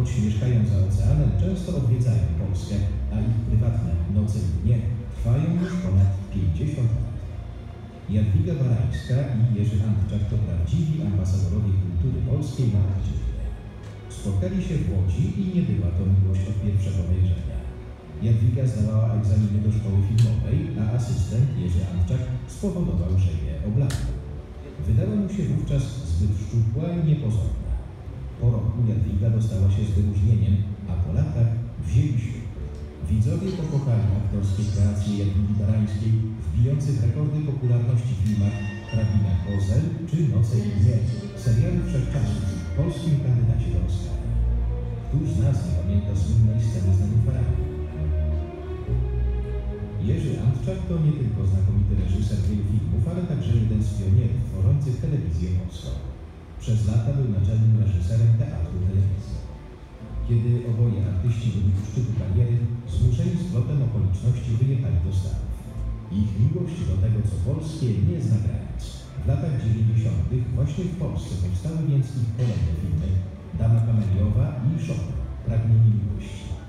choć mieszkają za oceanem, często odwiedzają Polskę, a ich prywatne noce i dnie trwają już ponad 50 lat. Jadwiga Barańska i Jerzy Antczak to prawdziwi ambasadorowie kultury polskiej na ojczyźnie. Spotkali się w Łodzi i nie była to miłość od pierwszego wejrzenia. Jadwiga zdawała egzaminy do szkoły filmowej, a asystent Jerzy Antczak spowodował, że je oblał. Wydała mu się wówczas zbyt szczupła i niepozorna. Po roku Jadwiga dostała się z wyróżnieniem, a po latach wzięli ślub. Widzowie pokochali aktorskie kreacje Jadwigi Barańskiej w bijących rekordy popularności filmach Hrabina Kozel czy Noce i dnie, serialu wszechczasów, polskim kandydacie do Oscara. Któż z nas nie pamięta słynnej sceny z nenufarami? Jerzy Antczak to nie tylko znakomity reżyser wielu filmów, ale także jeden z pionierów tworzących telewizję polską. Przez lata był naczelnym reżyserem teatru telewizji. Kiedy oboje artyści byli u szczytu kariery, zmuszeni splotem okoliczności wyjechali do Stanów. Ich miłość do tego, co polskie, nie zna granic. W latach 90. właśnie w Polsce powstały więc ich kolejne filmy Dama Kameliowa i Chopin, Pragnienie miłości.